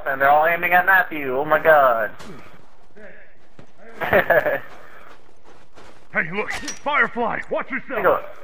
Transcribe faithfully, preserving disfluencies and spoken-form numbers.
up, and they're all aiming at Matthew. Oh my god. Hey, look! Firefly! Watch yourself! Go.